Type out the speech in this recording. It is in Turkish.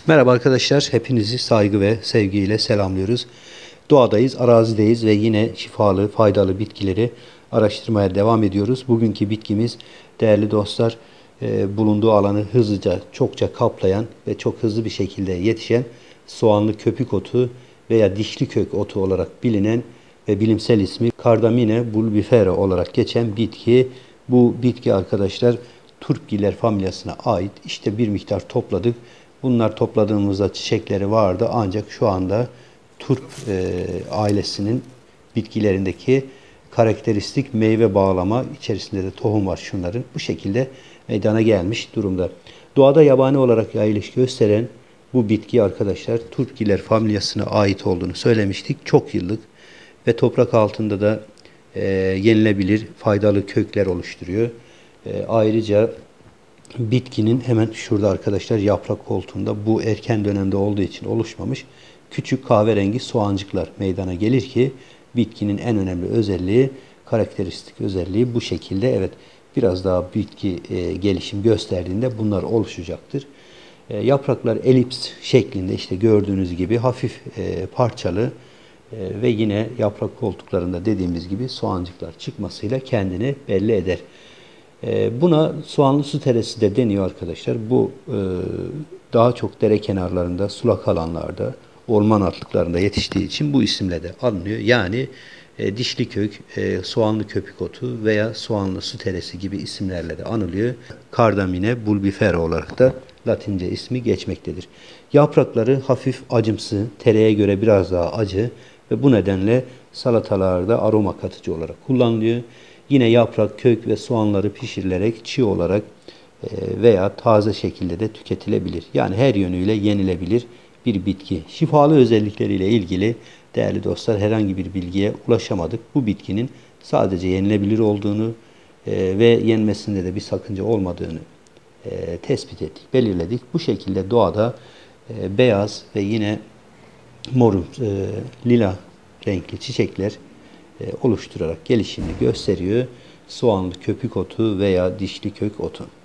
Merhaba arkadaşlar, hepinizi saygı ve sevgiyle selamlıyoruz. Doğadayız, arazideyiz ve yine şifalı, faydalı bitkileri araştırmaya devam ediyoruz. Bugünkü bitkimiz değerli dostlar, bulunduğu alanı hızlıca, çokça kaplayan ve çok hızlı bir şekilde yetişen soğanlı köpük otu veya dişli kök otu olarak bilinen ve bilimsel ismi Cardamine bulbifera olarak geçen bitki. Bu bitki arkadaşlar turpgiller familyasına ait. İşte bir miktar topladık. Bunlar topladığımızda çiçekleri vardı ancak şu anda turp ailesinin bitkilerindeki karakteristik meyve bağlama içerisinde de tohum var şunların. Bu şekilde meydana gelmiş durumda. Doğada yabani olarak yayılış gösteren bu bitki arkadaşlar turpgiller familyasına ait olduğunu söylemiştik. Çok yıllık ve toprak altında da yenilebilir faydalı kökler oluşturuyor. Ayrıca bitkinin hemen şurada arkadaşlar yaprak koltuğunda bu erken dönemde olduğu için oluşmamış küçük kahverengi soğancıklar meydana gelir ki bitkinin en önemli özelliği, karakteristik özelliği bu şekilde. Evet, biraz daha bitki gelişim gösterdiğinde bunlar oluşacaktır. Yapraklar elips şeklinde, işte gördüğünüz gibi hafif parçalı ve yine yaprak koltuklarında dediğimiz gibi soğancıklar çıkmasıyla kendini belli eder. Buna soğanlı su teresi de deniyor arkadaşlar. Bu daha çok dere kenarlarında, sulak alanlarda, orman altlıklarında yetiştiği için bu isimle de anılıyor. Yani dişli kök, soğanlı köpük otu veya soğanlı su teresi gibi isimlerle de anılıyor. Cardamine bulbifera olarak da Latince ismi geçmektedir. Yaprakları hafif acımsı, tereye göre biraz daha acı ve bu nedenle salatalarda aroma katıcı olarak kullanılıyor. Yine yaprak, kök ve soğanları pişirilerek çiğ olarak veya taze şekilde de tüketilebilir. Yani her yönüyle yenilebilir bir bitki. Şifalı özellikleriyle ilgili değerli dostlar herhangi bir bilgiye ulaşamadık. Bu bitkinin sadece yenilebilir olduğunu ve yenmesinde de bir sakınca olmadığını tespit ettik, belirledik. Bu şekilde doğada beyaz ve yine mor, lila renkli çiçekler oluşturarak gelişimini gösteriyor soğanlı köpük otu veya dişli kök otu.